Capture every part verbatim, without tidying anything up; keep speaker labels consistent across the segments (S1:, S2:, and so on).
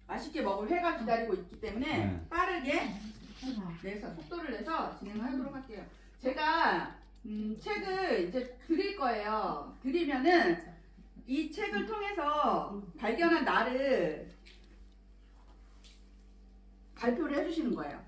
S1: 맛있게 먹을 회가 기다리고 있기 때문에
S2: 네.
S1: 빠르게 내서 속도를 내서 진행을 하도록 할게요. 제가 음, 책을 이제 드릴 거예요. 드리면은 이 책을 통해서 발견한 나를 발표를 해주시는 거예요.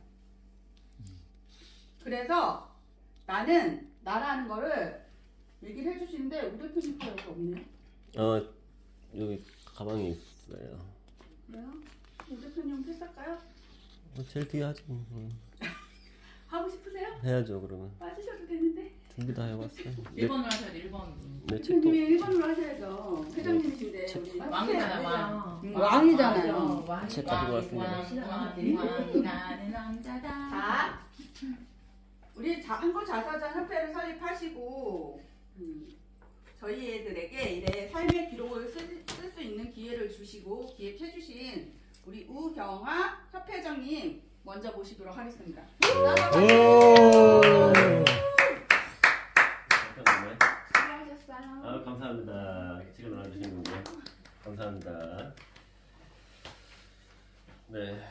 S1: 그래서 나는 나라는 거를 얘기를 해주시는데 우리 대표님 거 여기 없네요.
S3: 어 여기 가방에 있어요.
S1: 그래요? 우리 대표님 패스할까요?
S3: 어, 제일 뒤에 하지. 음.
S1: 하고 싶으세요?
S3: 해야죠 그러면.
S1: 빠지셔도 되는데.
S3: 준비 다 해봤어요.
S4: 일 번으로 하셔야 돼. 일 번.
S3: 내 책도
S1: 대표님이 일 번으로 하셔야죠. 회장님이신데
S3: 책-
S1: 우리
S4: 왕이잖아, 왕.
S1: 음, 왕이잖아요.
S4: 왕,
S3: 책
S4: 왕,
S3: 가지고 왔습니다.
S4: 왕, 왕, 왕, 나는 왕자다.
S1: 자, 우리 자, 한국자서전 협회를 설립하시고 음, 저희 애들에게 이래 삶의 기록을 쓸 수 있는 기회를 주시고 기획해주신 우리 우경아 협회장님 먼저 모시도록 하겠습니다. 수고하셨어요.
S3: 아 감사합니다. 책을 나눠주시는군요. 감사합니다. 네.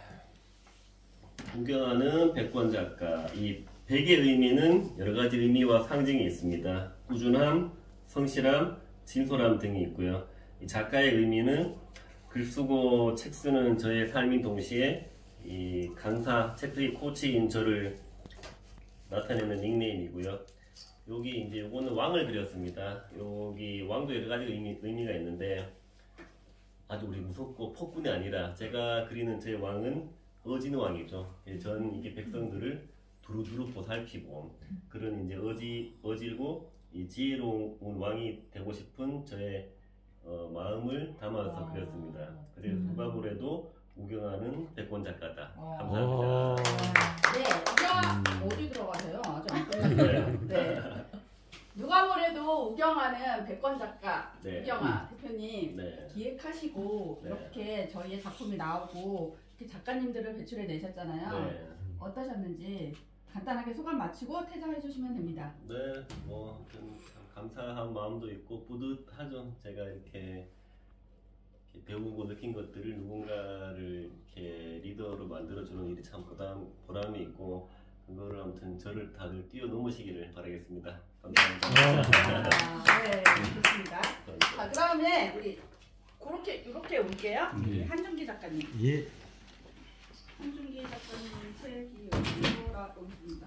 S3: 우경아는 백권 작가. 이 백의 의미는 여러 가지 의미와 상징이 있습니다. 꾸준함, 성실함, 진솔함 등이 있고요. 이 작가의 의미는 글 쓰고 책 쓰는 저의 삶인 동시에 이 강사, 책쓰기 코치인 저를 나타내는 닉네임이고요. 여기 이제 요거는 왕을 그렸습니다. 여기 왕도 여러 가지 의미, 의미가 있는데 아주 우리 무섭고 폭군이 아니라 제가 그리는 제 왕은 어진 왕이죠. 전 이게 백성들을 두루두루 보살피고 그런 이제 어지 어질고 이 지혜로운 왕이 되고 싶은 저의 어, 마음을 담아서
S4: 와.
S3: 그렸습니다. 그래서
S4: 음.
S3: 누가 뭐래도 우경아는 백권 작가다.
S4: 와.
S3: 감사합니다.
S1: 네, 우경 어디 들어가세요? 아직 안 끝났어요. 네. 누가 뭐래도 우경아는 백권 작가,
S3: 네.
S1: 우경아 대표님
S3: 네.
S1: 기획하시고
S3: 네.
S1: 이렇게 저희의 작품이 나오고 이렇게 작가님들을 배출해 내셨잖아요.
S3: 네.
S1: 어떠셨는지 간단하게 소감 마치고 퇴장해 주시면 됩니다.
S3: 네, 뭐 좀 감사한 마음도 있고 뿌듯하죠. 제가 이렇게, 이렇게 배우고 느낀 것들을 누군가를 이렇게 리더로 만들어주는 일이 참 보람, 보람이 있고 그거를 아무튼 저를 다들 뛰어넘으시기를 바라겠습니다. 감사합니다.
S1: 아, 네, 좋습니다. 자, 그다음에 우리 그렇게 이렇게 올게요.
S2: 네.
S1: 한준기 작가님.
S2: 예.
S1: 한준기 작가님 책이 어디라고 있습니다.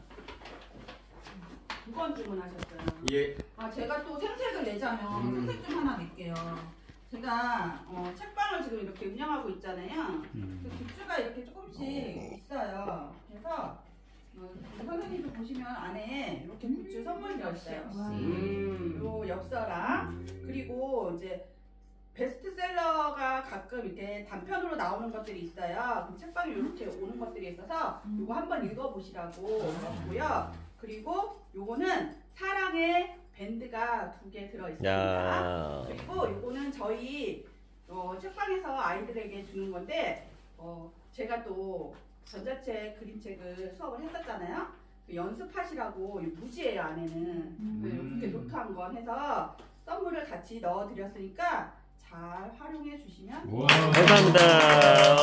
S1: 두 번 주문하셨어요.
S2: 예.
S1: 아, 제가 또 생색을 내자면
S2: 음.
S1: 생색 좀 하나 낼게요. 제가 어, 책방을 지금 이렇게 운영하고 있잖아요.
S2: 음.
S1: 그 굿즈가 이렇게 조금씩 있어요. 그래서 어, 선생님도 보시면 안에 이렇게 굿즈 선물이 들어있어요.
S2: 음.
S1: 요 엽서랑
S2: 음.
S1: 그리고 이제 베스트셀러가 가끔 이렇게 단편으로 나오는 것들이 있어요. 그 책방에 이렇게 오는 것들이 있어서 요거 한번 읽어보시라고 넣었고요. 그리고 요거는 사랑의 밴드가 두 개 들어있습니다.
S3: 야.
S1: 그리고 요거는 저희 어, 책방에서 아이들에게 주는 건데 어, 제가 또 전자책 그림책을 수업을 했었잖아요. 그 연습하시라고 이 무지예요 안에는.
S2: 음.
S1: 이렇게 노트한 건 해서 선물을 같이 넣어드렸으니까 잘 활용해 주시면
S2: 우와.
S3: 감사합니다.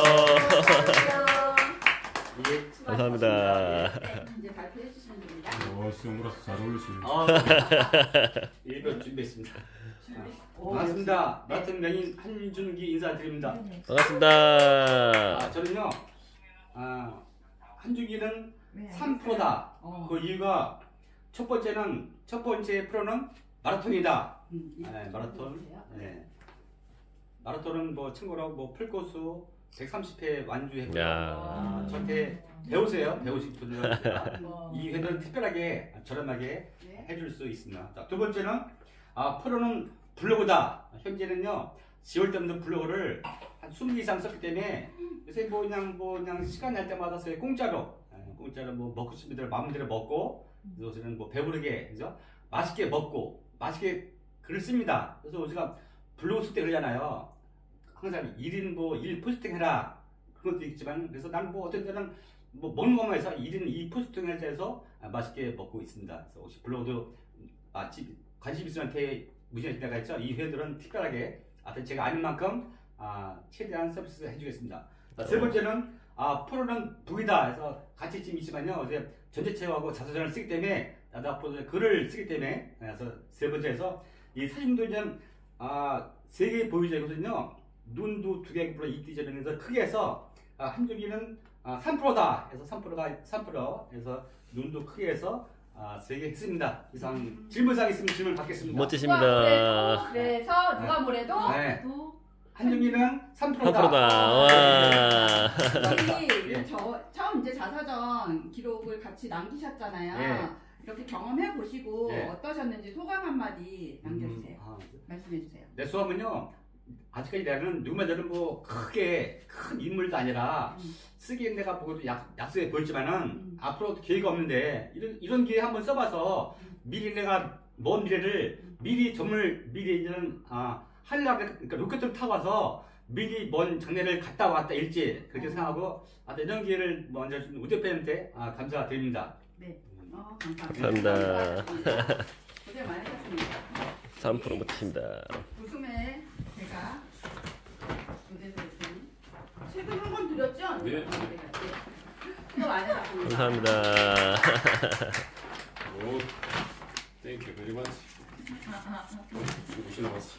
S2: 예.
S3: 감사합니다.
S1: 네, 네, 이제 발표해 주시면 됩니다.
S2: 오, 수영으로서 잘 어울리시네요.
S5: 아, 일번 준비했습니다.
S1: 오,
S5: 반갑습니다. 맡은 명인 한준기 인사드립니다.
S3: 반갑습니다.
S5: 아, 저는요, 아, 한준기는 삼 프로다.
S1: 어.
S5: 그 이유가 첫 번째는 첫 번째 프로는 마라톤이다.
S1: 음, 이-
S5: 네, 마라톤.
S1: 보세요.
S5: 네. 마라톤은 뭐 참고로 뭐 풀코스 백삼십 회 완주했고요.
S3: 야.
S5: 아, 저한테 배우세요. 배우실 분들한테
S1: 어.
S5: 이 회들은 특별하게 저렴하게
S1: 네.
S5: 해줄 수 있습니다. 자, 두 번째는 아, 프로는 블로그다. 현재는요 지올 때부터 블로그를 한 이십 개 이상 썼기 때문에 요새 뭐 그냥 뭐 그냥 시간 날 때마다 써요. 공짜로 예, 공짜로 뭐 먹고 싶은 대로 마음대로 먹고 요새는 뭐 배부르게 그죠? 맛있게 먹고 맛있게 글을 씁니다. 그래서 제가 블로그 쓸 때 그러잖아요. 항상 일 인 뭐 일 포스팅 해라 그런 것도 있지만 그래서 난 뭐 어떤 때는 뭐 먹는 것만 해서 일 인 이 포스팅 할 때에서 맛있게 먹고 있습니다. 그래서 혹시 블로그도 아, 관심 있으면 한테 무시하실 때가 있죠. 이 회들은 특별하게 하여튼 제가 아는 만큼 아, 최대한 서비스 해주겠습니다. 자, 세 번째는 아 프로는 북이다 해서 같이 지금 있지만요. 이제 전제체하고 자서전을 쓰기 때문에 나도 앞으로 글을 쓰기 때문에 그래서 세 번째에서 이 사진도 이제 아세 개 보유자이거든요. 눈도 두 개, 물론 이티저에서 크게 해서 아, 한쪽이는 아, 삼 퍼센트다 해서 삼 퍼센트가 삼 퍼센트 해서 눈도 크게 해서 아, 세 개 했습니다. 이상
S1: 음.
S5: 질문사항 있으면 질문 받겠습니다.
S3: 멋지십니다.
S1: 그래서 누가 뭐래도
S5: 네.
S4: 또
S5: 한중이는 삼
S3: 삼
S5: 퍼센트다.
S3: 퍼센트다. 와.
S1: 저희
S5: 예.
S1: 저, 처음 이제 자서전 기록을 같이 남기셨잖아요.
S5: 예.
S1: 이렇게 경험해 보시고
S5: 예.
S1: 어떠셨는지 소감 한마디 남겨주세요.
S5: 음, 아,
S1: 말씀해 주세요.
S5: 내 수업은요 아직까지 나는 누구마다는 뭐 크게 큰 인물도 아니라
S1: 음.
S5: 쓰기엔 내가 보고도 약, 약속해 보였지만은
S1: 음.
S5: 앞으로도 기회가 없는데 이런 이런 기회 한번 써봐서 미리 내가 먼 미래를 미리 점을 미리 이제는 아 하려고 그러니까 로켓을 타고 와서 미리 먼 장래를 갔다 왔다 일지 그렇게
S1: 음.
S5: 생각하고 아, 이런 기회를 먼저 준 우대표한테 아, 감사드립니다.
S1: 네. 어, 감사합니다.
S3: 감사합니다.
S1: 감사합니다. 고생 많으셨습니다.
S3: 삼 퍼센트 멋지십니다.
S1: 웃음에 제가 무대에서 책을 한 권 드렸죠?
S2: 네.
S1: 이거 많이 갖고
S3: 감사합니다.
S2: 오, 땡큐 very much. 누구시 나왔어?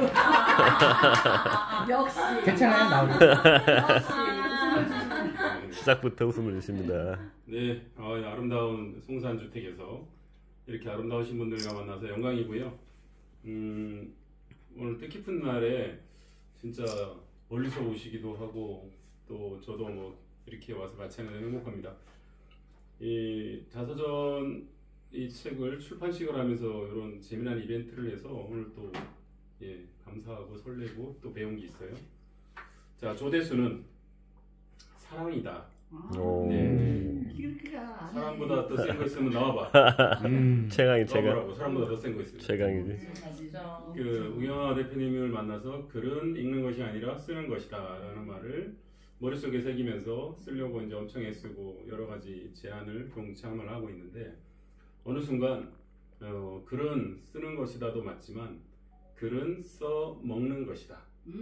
S1: 역시
S5: 괜찮아요, 나오는
S1: 역시 웃음을 주시는
S3: 시작부터 웃음을 주십니다.
S2: 네, 어, 아름다운 송산주택에서 이렇게 아름다우신 분들과 만나서 영광이고요. 음, 오늘 뜻깊은 날에 진짜 멀리서 오시기도 하고 또 저도 뭐 이렇게 와서 같이 하는 행복합니다. 이 자서전 이 책을 출판식을 하면서 이런 재미난 이벤트를 해서 오늘 또 예, 감사하고 설레고 또 배운 게 있어요. 자, 조대수는 사랑이다.
S3: 오.
S2: 네.
S1: 기르기가
S2: 사랑보다 더 센 거 있으면 나와봐.
S5: 음.
S3: 최강이 최강.
S2: 나와보라고. 사랑보다 더 센 거 있으면.
S3: 최강이지.
S4: 진짜
S2: 그 우영아 대표님을 만나서 글은 읽는 것이 아니라 쓰는 것이다라는 말을 머릿속에 새기면서 쓰려고 이제 엄청 애쓰고 여러 가지 제안을 동참을 하고 있는데 어느 순간 어, 글은 쓰는 것이다도 맞지만 글은 써 먹는 것이다.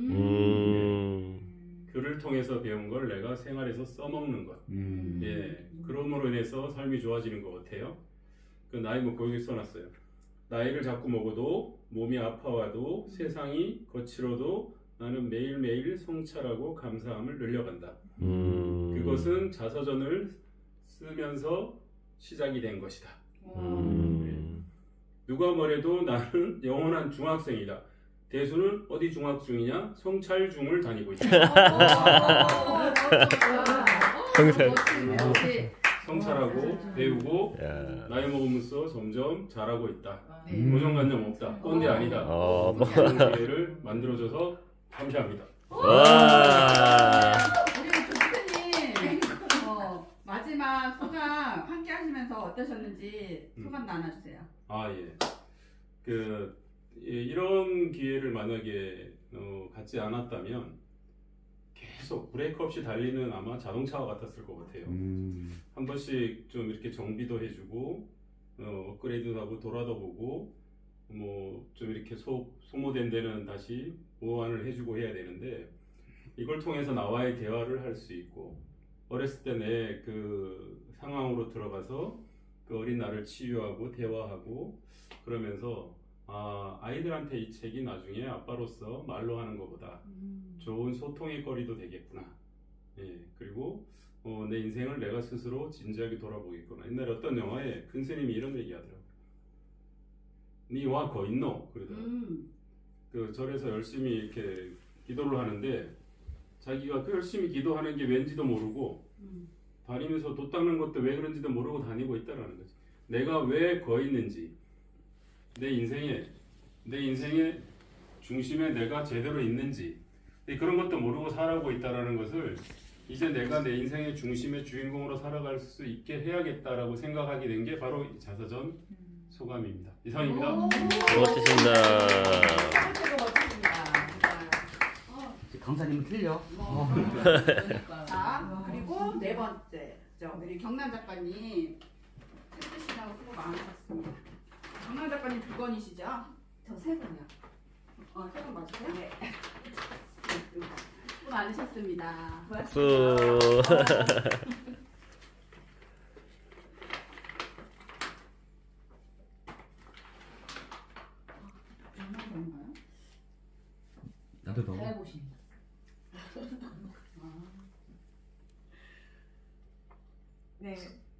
S3: 음.
S2: 글을 통해서 배운 걸 내가 생활에서 써먹는 것.
S5: 음.
S2: 예, 그럼으로 인해서 삶이 좋아지는 것 같아요. 그 나이 먹고 여기 써놨어요. 나이를 자꾸 먹어도 몸이 아파와도 세상이 거칠어도 나는 매일매일 성찰하고 감사함을 늘려간다.
S3: 음.
S2: 그것은 자서전을 쓰면서 시작이 된 것이다.
S3: 음.
S2: 누가 뭐래도 나는 영원한 중학생이다. 대수는 어디 중학 중이냐? 성찰 중을 다니고 있다.
S3: 성찰.
S2: 성찰하고 배우고
S3: 야.
S2: 나이 먹으면서 점점 잘하고 있다.
S1: 네.
S2: 고정관념 없다. 꼰대 아니다.
S3: 어, 뭐.
S2: 그런 기회를 만들어줘서 감사합니다.
S3: 와.
S1: 우리 조대표님 어, 마지막 소감 함께 하시면서 어떠셨는지 소감 나눠주세요.
S2: 아 예. 그 예, 이런 기회를 만약에 어, 갖지 않았다면 계속 브레이크 없이 달리는 아마 자동차와 같았을 것 같아요.
S5: 음.
S2: 한 번씩 좀 이렇게 정비도 해주고 어, 업그레이드도 하고 돌아도 보고 뭐 좀 이렇게 소, 소모된 데는 다시 보완을 해주고 해야 되는데 이걸 통해서 나와의 대화를 할 수 있고 어렸을 때 내 그 상황으로 들어가서 그 어린 나를 치유하고 대화하고 그러면서 아, 아이들한테 이 책이 나중에 아빠로서 말로 하는 것보다 좋은 소통의 거리도 되겠구나. 예, 그리고 어, 내 인생을 내가 스스로 진지하게 돌아보겠구나. 옛날에 어떤 영화에 큰 스님이 이런 얘기 하더라고. 니와 거 있노? 그러더라고.
S1: 음.
S2: 그 절에서 열심히 이렇게 기도를 하는데 자기가 그 열심히 기도하는 게 왠지도 모르고
S1: 음.
S2: 다니면서 도 닦는 것도 왜 그런지도 모르고 다니고 있다라는 거지. 내가 왜 거 있는지 내 인생에 내 인생의 중심에 내가 제대로 있는지 그런 것도 모르고 살아가고 있다라는 것을 이제 내가 내 인생의 중심의 주인공으로 살아갈 수 있게 해야겠다라고 생각하게 된 게 바로 이 자서전 소감입니다. 이상입니다.
S1: 오.
S3: 멋지십니다.
S1: 최고 멋지십니다. 어,
S5: 강사님은 틀려.
S1: 뭐.
S4: 그러니까.
S1: 자, 그리고 네 번째, 저 우리 경남 작가님 쓰시느라고 수고 많으셨습니다. 경남 작가님 두 권이시죠?
S6: 저 세 번이요.
S1: 어, 세 권 맞으세요? 네. 수고 많으셨습니다.
S3: 박수.
S5: 나도 넣어.
S4: 잘 보신다.
S6: 네.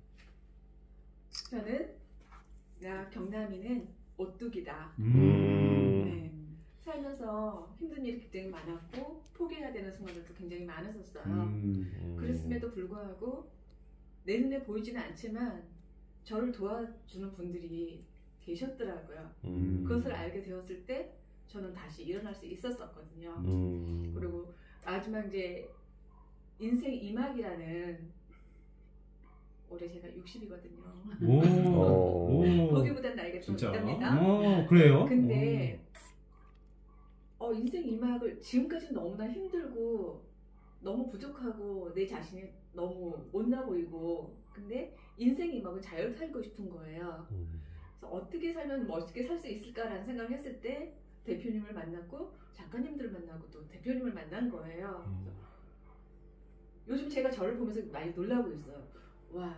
S6: 저는 야 경남이는 오뚜기다.
S3: 음.
S6: 네. 살면서 힘든 일이 굉장히 많았고 포기해야 되는 순간들도 굉장히 많았었어요.
S5: 음.
S6: 그랬음에도 불구하고 내 눈에 보이지는 않지만 저를 도와주는 분들이 계셨더라고요.
S3: 음.
S6: 그것을 알게 되었을 때 저는 다시 일어날 수 있었었거든요.
S3: 음.
S6: 그리고 마지막 이제 인생 이막이라는 올해 제가 육십이거든요.
S5: 오.
S3: 오.
S5: 오.
S6: 거기보단 나이가 좀
S2: 진짜?
S6: 있답니다.
S5: 어, 그래요?
S6: 근데 어, 인생 이막을 지금까지는 너무나 힘들고 너무 부족하고 내 자신이 너무 못나 보이고 근데 인생 이막은 잘 살고 싶은 거예요. 그래서 어떻게 살면 멋있게 살 수 있을까라는 생각을 했을 때 대표님을 만났고 작가님들을 만나고 또 대표님을 만난 거예요. 그래서 요즘 제가 저를 보면서 많이 놀라고 있어요. 와,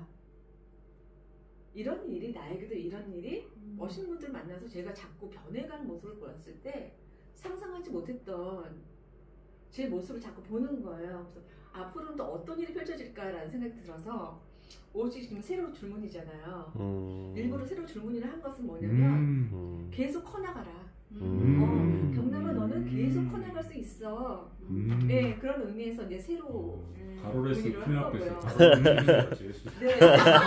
S6: 이런 일이 나에게도 이런 일이 멋있는 분들 만나서 제가 자꾸 변해가는 모습을 보았을 때 상상하지 못했던 제 모습을 자꾸 보는 거예요. 그래서 앞으로는 또 어떤 일이 펼쳐질까라는 생각이 들어서 옷이 지금 새로 줄무늬잖아요.
S3: 음.
S6: 일부러 새로 줄무늬를 한 것은 뭐냐면
S5: 음.
S3: 음.
S6: 계속 커나가라.
S3: 음.
S6: 어, 경남아 너는 계속 커나갈 수 있어.
S5: 음.
S6: 네, 그런 의미에서 이제 새로 음,
S2: 가로를 쓰
S6: 문의를
S2: 큰일
S6: 한
S2: 날 뻔했어.
S6: 거고요.
S2: 제일
S6: 네.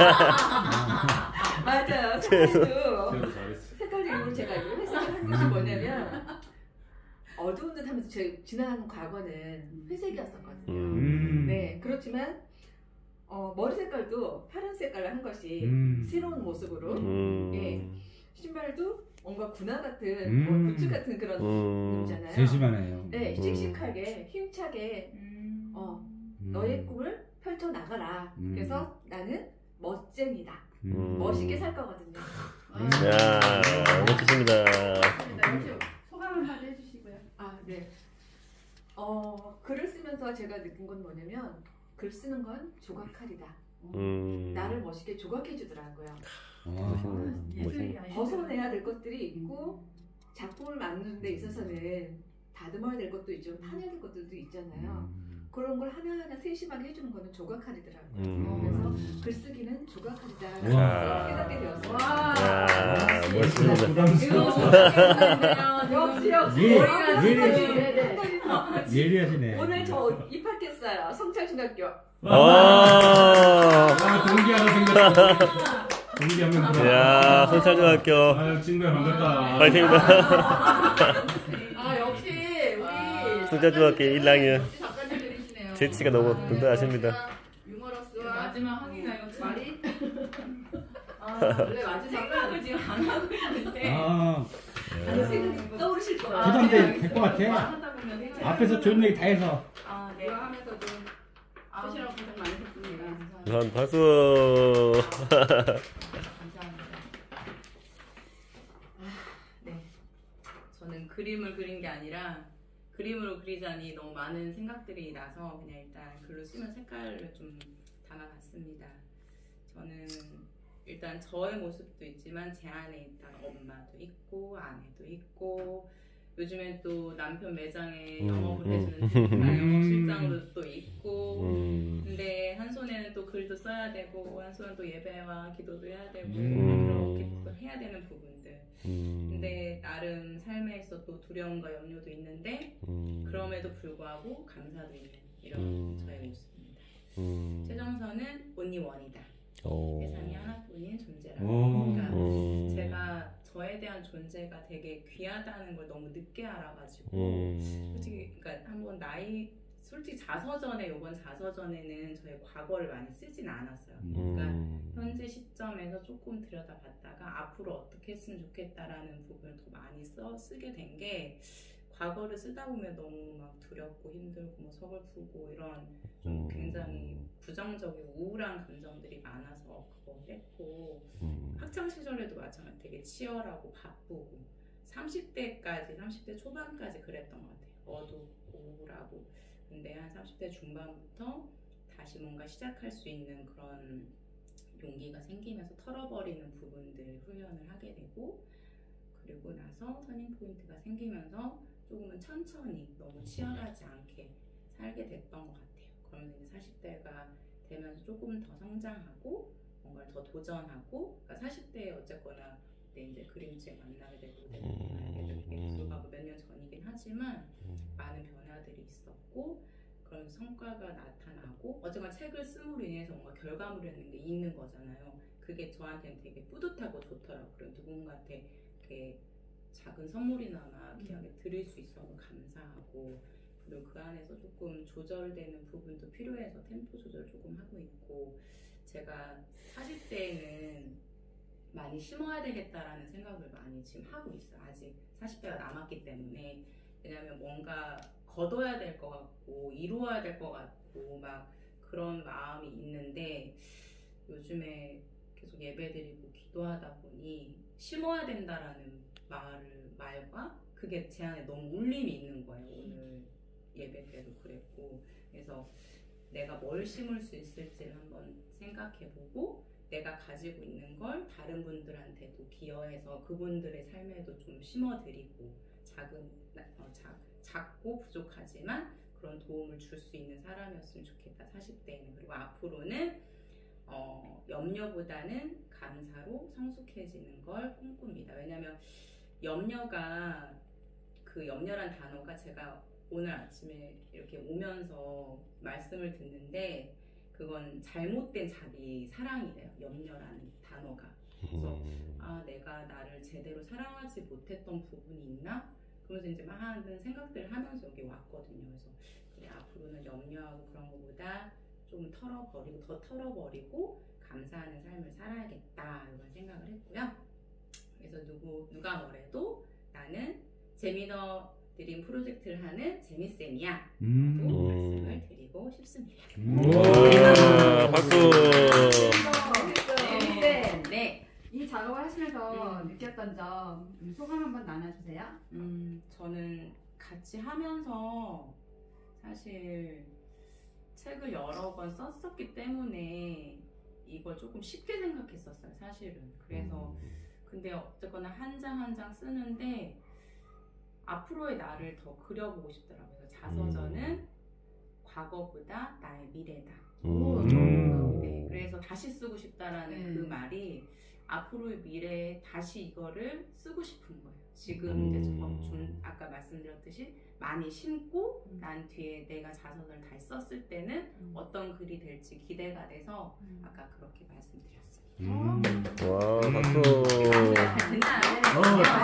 S6: 맞아요. 색깔도
S2: 잘했어.
S6: 색깔도 일부러 제가 이거 해석을 한 것이 뭐냐면 어두운 듯 하면서 제 지난 과거는 회색이었었거든요.
S3: 음.
S6: 네, 그렇지만 어, 머리 색깔도 파란 색깔로 한 것이
S5: 음.
S6: 새로운 모습으로
S3: 음.
S6: 예. 신발도 뭔가 군화 같은
S5: 음.
S6: 뭐 부츠 같은 그런
S3: 음.
S6: 있잖아요.
S5: 세심하네요.
S6: 네,
S3: 음.
S6: 씩씩하게 힘차게
S4: 음.
S6: 어,
S5: 음.
S6: 너의 꿈을 펼쳐 나가라.
S5: 음.
S6: 그래서 나는 멋쟁이다.
S3: 음.
S6: 멋있게 살 거거든요.
S3: 야, 멋지십니다.
S1: 소감 한마디 해주시고요.
S6: 아, 네. 어, 글을 쓰면서 제가 느낀 건 뭐냐면 글 쓰는 건 조각칼이다.
S3: 음.
S6: 나를 멋있게 조각해 주더라고요.
S5: 아.
S3: 멋있네. 멋있네.
S6: 벗어내야 될 것들이 있고 작품을 만드는 데 있어서는 다듬어야 될 것도 있죠. 파내야 될 것들도 있잖아요.
S5: 음.
S6: 그런 걸 하나하나 세심하게 해주는 거는 조각칼이더라고요.
S3: 음.
S6: 그래서 글쓰기는 조각칼이다.
S5: 와.
S6: 깨닫게 되었어요.
S1: 와.
S3: 야,
S1: 역시.
S3: 멋있습니다.
S1: 부담스러워. 역시 역시.
S5: 예,
S1: 머리가
S5: 예.
S1: 진짜지.
S5: 예리하시네.
S6: 오늘 저 입학했어요. 성찰중학교.
S3: 아.
S5: 아, 동기 하나 생겼어. 동기 한 명.
S3: 야, 선찰중학교.
S5: 아, 친구야 반갑다.
S3: 파이팅입니다.
S1: 아 역시 우리
S3: 성찰중학교 일 학년.
S1: 역시 작가님들이시네요.
S3: 재치가 너무
S1: 아,
S3: 든든하십니다.
S1: 유머러스와
S4: 마지막 확인하 이거
S1: 말이
S4: 아,
S1: 원래 마지막은
S4: 생각을 지금 안 하고 있는데.
S5: 아,
S6: 아니 생각이 떠오르실 거예요.
S4: 아,
S5: 부담돼
S4: 네,
S5: 될 것 같아.
S4: 하다 보면 생각이
S5: 앞에서 좋은 얘기 다 해서.
S4: 아, 네.
S1: 이거 하면서도
S4: 아,
S1: 소시라고 고생 많으셨습니다.
S4: 감사합니다.
S3: 한 박수.
S4: 감사합니다. 아, 네. 저는 그림을 그린 게 아니라 그림으로 그리자니 너무 많은 생각들이 나서 그냥 일단 글로 쓰면 색깔을 좀 담아봤습니다. 저는 일단 저의 모습도 있지만 제 안에 있던 엄마도 있고 아내도 있고 요즘엔 또 남편 매장에
S3: 음,
S4: 영업을
S3: 음.
S4: 해주는 영업 실장도 또 있고
S3: 음.
S4: 근데 한 손에는 또 글도 써야 되고 한 손은 또 예배와 기도도 해야 되고
S5: 음.
S4: 그렇게 또 해야 되는 부분들
S3: 음.
S4: 근데 나름 삶에서 또 두려움과 염려도 있는데
S3: 음.
S4: 그럼에도 불구하고 감사도 있는 이런
S3: 음.
S4: 저의 모습입니다.
S3: 음.
S4: 최정선은 only one이다.
S3: 오.
S4: 세상에 하나뿐인 존재라고.
S5: 오.
S4: 그러니까
S3: 음.
S4: 제가 저에 대한 존재가 되게 귀하다는 걸 너무 늦게 알아가지고
S3: 음.
S4: 솔직히 그러니까 한번 나이 솔직히 자서전에 이번 자서전에는 저의 과거를 많이 쓰진 않았어요. 그러니까
S3: 음.
S4: 현재 시점에서 조금 들여다봤다가 앞으로 어떻게 했으면 좋겠다라는 부분을 더 많이 써 쓰게 된 게 과거를 쓰다 보면 너무 막 두렵고 힘들고 뭐 서글프고 이런 좀
S3: 음.
S4: 굉장히 부정적이고 우울한 감정들이 많아서 그거 했고
S3: 음.
S4: 학창 시절에도 마찬가지 되게 치열하고 바쁘고 삼십 대까지 삼십 대 초반까지 그랬던 것 같아요. 어둡고 우울하고 근데 한 삼십 대 중반부터 다시 뭔가 시작할 수 있는 그런 용기가 생기면서 털어버리는 부분들 훈련을 하게 되고, 그리고 나서 터닝 포인트가 생기면서 조금은 천천히 너무 치열하지 않게 살게 됐던 것 같아요. 그러면 이제 사십 대가 되면서 조금 더 성장하고 뭔가를 더 도전하고, 그러니까 사십 대에 어쨌거나 그때 이제 그림책 만나게 되고 알게 되고 불구하고 몇 년 전이긴 하지만 많은 변화들이 있었고, 그런 성과가 나타나고 어쨌거나 책을 씀으로 인해서 뭔가 결과물이라는 게 있는 거잖아요. 그게 저한테는 되게 뿌듯하고 좋더라고요. 그리고 누군가한테 이렇게 작은 선물이나마 귀하게 드릴 수 있어서 감사하고, 그리고 그 안에서 조금 조절되는 부분도 필요해서 템포 조절 조금 하고 있고, 제가 사십 대에는 많이 심어야 되겠다라는 생각을 많이 지금 하고 있어요. 아직 사십 대가 남았기 때문에. 왜냐면 뭔가 거둬야 될 것 같고 이루어야 될 것 같고 막 그런 마음이 있는데, 요즘에 계속 예배드리고 기도하다 보니 심어야 된다라는 말을 말과 그게 제 안에 너무 울림이 있는 거예요. 오늘 예배 때도 그랬고, 그래서 내가 뭘 심을 수 있을지를 한번 생각해보고, 내가 가지고 있는 걸 다른 분들한테도 기여해서 그분들의 삶에도 좀 심어드리고, 작은 어, 작, 작고 부족하지만 그런 도움을 줄 수 있는 사람이었으면 좋겠다, 사십 대에는. 그리고 앞으로는 어, 염려보다는 감사로 성숙해지는 걸 꿈꿉니다. 왜냐하면 염려가, 그 염려란 단어가 제가 오늘 아침에 이렇게 오면서 말씀을 듣는데, 그건 잘못된 자기 사랑이래요, 염려라는 단어가. 그래서 아, 내가 나를 제대로 사랑하지 못했던 부분이 있나? 그러면서 이제 많은 생각들을 하면서 여기 왔거든요. 그래서 그래, 앞으로는 염려하고 그런 것보다 좀 털어버리고 더 털어버리고 감사하는 삶을 살아야겠다 이런 생각을 했고요. 그래서 누구 누가 뭐래도 나는 재미더 드림 프로젝트를 하는 재미쌤이야
S7: 음.
S4: 라고 말씀을 드리고 싶습니다.
S3: 와, 박수.
S1: 네.
S4: 네.
S1: 이 작업을 하시면서
S4: 음.
S1: 느꼈던 점 소감 한번 나눠주세요.
S4: 음, 저는 같이 하면서 사실 책을 여러 번 썼었기 때문에 이걸 조금 쉽게 생각했었어요, 사실은. 그래서 근데 어쨌거나 한 장 한 장 쓰는데 앞으로의 나를 더 그려보고 싶더라고요. 그래서 자서전은 과거보다 나의 미래다.
S7: 음.
S4: 네, 그래서 다시 쓰고 싶다라는
S1: 네.
S4: 그 말이 앞으로의 미래에 다시 이거를 쓰고 싶은 거예요. 지금
S3: 음.
S4: 이제 저 좀 아까 말씀드렸듯이 많이 심고 난 뒤에 내가 자서전을 다시 썼을 때는
S1: 음.
S4: 어떤 글이 될지 기대가 돼서
S1: 음.
S4: 아까 그렇게 말씀드렸습니다.
S7: 음.
S3: 와, 박수.
S4: 됐나요?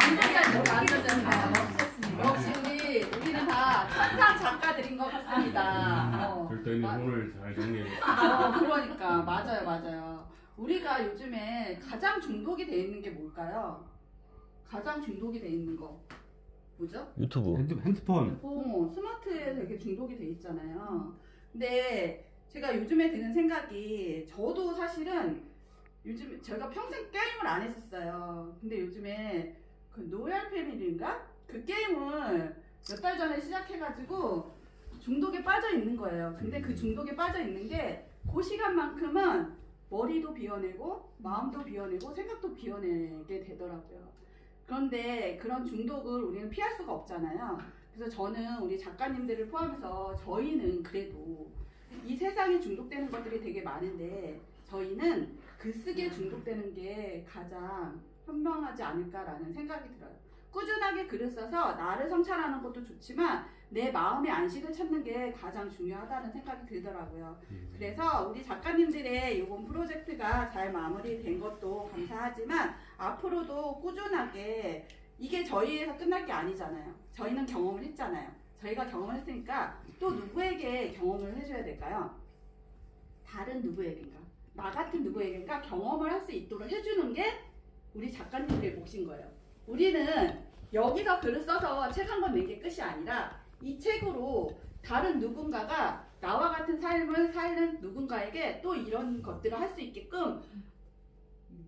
S1: 역시 우리 우리는 다 천상 작가들인 것 같습니다. 어.
S2: 별도의
S1: 마-
S2: 오늘 잘 정리해.
S1: 어, 그러니까 맞아요, 맞아요. 우리가 요즘에 가장 중독이 돼 있는 게 뭘까요? 가장 중독이 돼 있는 거 뭐죠?
S3: 유튜브.
S7: 핸드, 핸드폰.
S1: 어, 스마트에 되게 중독이 돼 있잖아요. 근데 제가 요즘에 드는 생각이, 저도 사실은 요즘 제가 평생 게임을 안 했었어요. 근데 요즘에 그 노얄 패밀리인가? 그 게임을 몇 달 전에 시작해가지고 중독에 빠져 있는 거예요. 근데 그 중독에 빠져 있는 게 그 시간만큼은 머리도 비워내고 마음도 비워내고 생각도 비워내게 되더라고요. 그런데 그런 중독을 우리는 피할 수가 없잖아요. 그래서 저는 우리 작가님들을 포함해서 저희는 그래도 이 세상에 중독되는 것들이 되게 많은데 저희는 글쓰기에 중독되는 게 가장 현명하지 않을까라는 생각이 들어요. 꾸준하게 글을 써서 나를 성찰하는 것도 좋지만 내 마음의 안식을 찾는 게 가장 중요하다는 생각이 들더라고요. 그래서 우리 작가님들의 이번 프로젝트가 잘 마무리된 것도 감사하지만 앞으로도 꾸준하게, 이게 저희에서 끝날 게 아니잖아요. 저희는 경험을 했잖아요. 저희가 경험을 했으니까 또 누구에게 경험을 해줘야 될까요? 다른 누구에게인가? 나 같은 누구에게인가 경험을 할 수 있도록 해주는 게 우리 작가님들의 몫인 거예요. 우리는 여기서 글을 써서 책 한 권 낸 게 끝이 아니라 이 책으로 다른 누군가가 나와 같은 삶을 사는 누군가에게 또 이런 것들을 할 수 있게끔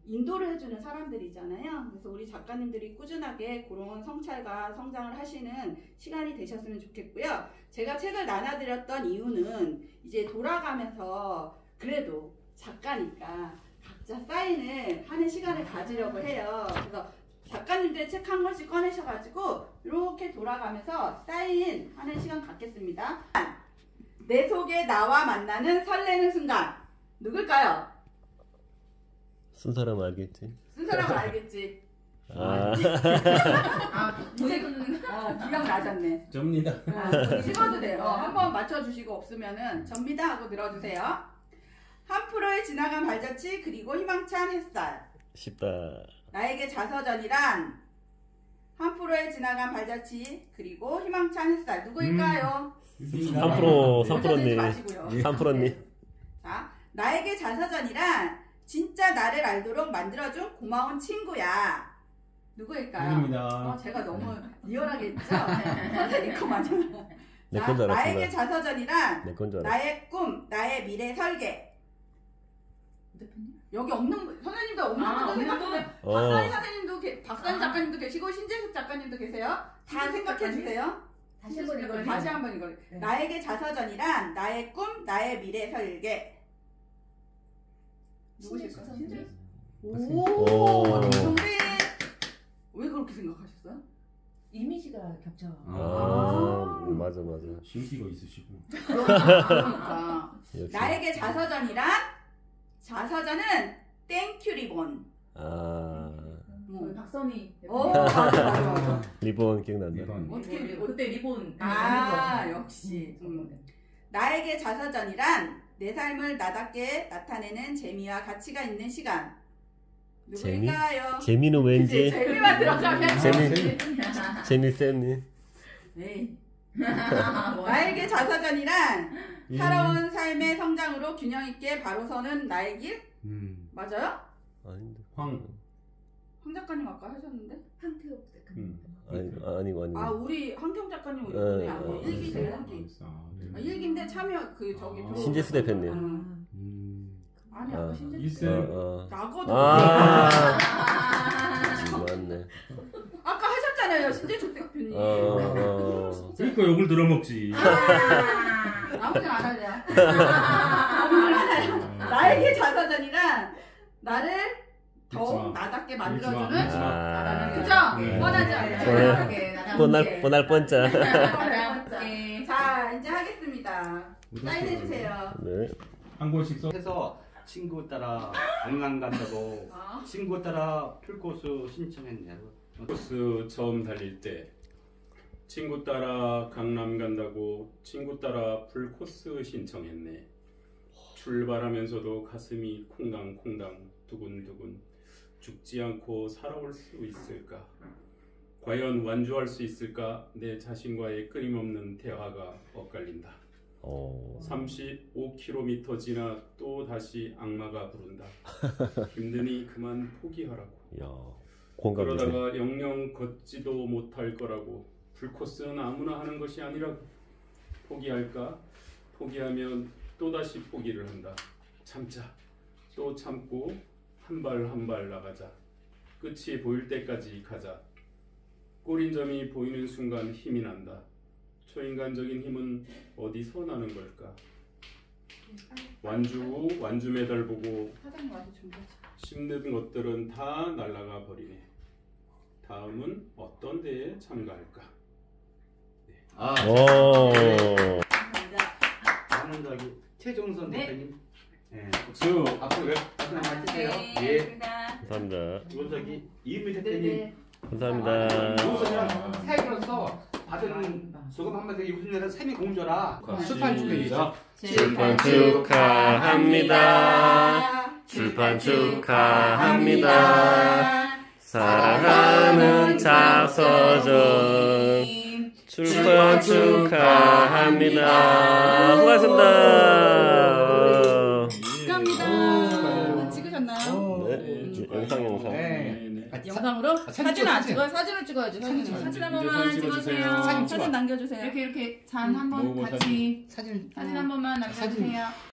S1: 인도를 해주는 사람들이잖아요. 그래서 우리 작가님들이 꾸준하게 그런 성찰과 성장을 하시는 시간이 되셨으면 좋겠고요. 제가 책을 나눠드렸던 이유는 이제 돌아가면서 그래도 작가니까 각자 사인을 하는 시간을 가지려고 해요. 그래서 작가님들의 책 한 권씩 꺼내셔가지고 이렇게 돌아가면서 사인하는 시간 갖겠습니다. 내 속에 나와 만나는 설레는 순간 누굴까요?
S3: 쓴 사람 알겠지?
S1: 쓴 사람은 알겠지.
S3: 아,
S4: 아,
S1: 이제 어, 기억나셨네.
S2: 접니다.
S1: 아, 찍어도 돼요. 한번 맞춰주시고 없으면은 접니다 하고 들어주세요. 한 프로의 지나간 발자취 그리고 희망찬 햇살.
S3: 쉽다.
S1: 나에게 자서전이란 한 프로의 지나간 발자취 그리고 희망찬 햇살. 누구일까요?
S3: 삼 프로, 삼
S1: 들지
S3: 프로님.
S1: 마시고요.
S3: 삼 프로님.
S1: 네. 자, 나에게 자서전이란 진짜 나를 알도록 만들어준 고마운 친구야. 누구일까요?
S2: 누구입니다.
S1: 어, 제가 너무 리얼하게 했죠? 선생님 거 맞아.
S3: 내
S1: 자,
S3: 건 줄
S1: 나에게
S3: 알았어.
S1: 자서전이란
S3: 내 건 줄 알았어.
S1: 나의 꿈, 나의 미래 설계. 여기 없는 분, 선생님도 없는
S4: 아,
S1: 분들
S4: 없는
S1: 생각해.
S3: 어.
S1: 박사님 선생님도, 게, 박사님
S4: 아.
S1: 작가님도 계시고 신재숙 작가님도 계세요. 다 생각해 주세요.
S6: 다시 한번 읽어요.
S1: 다시 한번 이거.
S6: 네.
S1: 나에게 자서전이란 나의 꿈, 나의 미래 설계. 누구실까요?
S6: 신재숙
S1: 오,
S3: 오.
S1: 정답. 왜 그렇게 생각하셨어요?
S6: 이미지가 겹쳐.
S3: 아, 맞아, 맞아.
S2: 신기가 있으시고.
S1: 그러니까
S3: 역시.
S1: 나에게 자서전이란 자서전은 땡큐 리본.
S3: 아,
S6: 저희 박선희.
S1: 오, 맞아, 맞아, 맞아.
S3: 리본 기억난다.
S2: 이건
S1: 어떻게
S4: 리본, 그때 리본.
S1: 아, 역시. 음. 나에게 자서전이란 내 삶을 나답게 나타내는 재미와 가치가 있는 시간. 누구일까요?
S3: 재미는
S1: 그치,
S3: 왠지
S1: 재미만 들어가면
S3: 재미 재밌겠니?
S1: 네. 나에게 자서전이란 살아온 삶의 성장으로 균형 있게 바로 서는 나의 길?
S2: 음.
S1: 맞아요?
S3: 아닌데.
S2: 황.
S1: 황 작가님 아까 하셨는데?
S6: 황태욱 작가님.
S2: 음.
S3: 아니, 아니고 아니고.
S1: 아 우리 황경 작가님
S3: 네,
S1: 이번에 아니에요.
S3: 네.
S1: 일기세요 일기.
S2: 아, 네.
S1: 아, 일기인데 참여 그 저기
S2: 아.
S1: 들어오셨어요.
S3: 신재수 대표님.
S1: 음.
S2: 음.
S1: 아니
S3: 아.
S1: 아까 신재수
S2: 일세.
S3: 어, 어.
S1: 나거든.
S3: 아, 맞네.
S1: 아까 하셨잖아요 신재수 대표님.
S3: 어, 어.
S2: 그러니까 욕을 들어먹지.
S1: 아무튼 안 할래요. 아무튼 안 할래요. 나에게 자서전이란 나를 더욱
S2: 마.
S1: 나답게
S2: 읽지 마.
S1: 만들어주는
S2: 읽지
S3: 마.
S1: 그죠?
S2: 네.
S1: 뻔하지 않아요?
S3: 뻔할 뻔할 뻔짜.
S4: 나답게.
S1: 자 이제 하겠습니다. 사인해주세요.
S3: 네.
S2: 한 권씩 써.
S5: 해서 친구 따라 강남 간다고
S1: 어?
S5: 친구 따라 풀코스 신청했네요.
S2: 버스 처음 달릴 때 친구 따라 강남 간다고 친구 따라 풀코스 신청했네. 출발하면서도 가슴이 콩당콩당 두근두근 죽지 않고 살아올 수 있을까? 과연 완주할 수 있을까? 내 자신과의 끊임없는 대화가 엇갈린다.
S3: 어.
S2: 삼십오 킬로미터 지나 또 다시 악마가 부른다. 힘드니 그만 포기하라고.
S3: 야, 공감되네.
S2: 그러다가 영영 걷지도 못할 거라고. 풀코스는 아무나 하는 것이 아니라고. 포기할까? 포기하면 또다시 포기를 한다. 참자. 또 참고 한 발 한 발 나가자. 끝이 보일 때까지 가자. 꼬린 점이 보이는 순간 힘이 난다. 초인간적인 힘은 어디서 나는 걸까? 완주 후 완주 메달 보고
S1: 사장님 와서 준비하자.
S2: 힘든 것들은 다 날아가 버리네. 다음은 어떤 데에 참가할까?
S5: 아,
S3: 오.
S1: 감사합니다.
S5: 저는 저기 최종선
S4: 네.
S5: 대표님. 예.
S2: 박수.
S5: 앞으로 박수 한번 해주세요.
S4: 네,
S5: 예.
S4: 감사합니다.
S3: 감사합니다.
S5: 이건 저기 이은미 대표님.
S1: 네네.
S3: 감사합니다.
S5: 이곳은 사회로서 받은 소금 한마디 이곳은 삶의 공조라 출판 축하드립니다.
S3: 출판 축하합니다. 출판 축하합니다. 사랑하는 자서전 출판 축하합니다. 수고하셨습니다.
S1: 축하합니다. 찍으셨나요?
S3: 네, 영상 영상.
S5: 네.
S1: 영상으로?
S5: 사진
S1: 사진
S5: 찍어,
S1: 안
S5: 사진.
S1: 찍어요? 사진을 찍어야지. 사진.
S5: 사진.
S4: 사진 한
S2: 이제
S4: 번만
S2: 사진 찍어주세요.
S4: 찍어주세요.
S5: 사진
S1: 사진 남겨주세요.
S4: 이렇게 이렇게 잔 한 번
S2: 먹어보
S4: 같이
S5: 사진.
S4: 사진 한 번만 남겨주세요.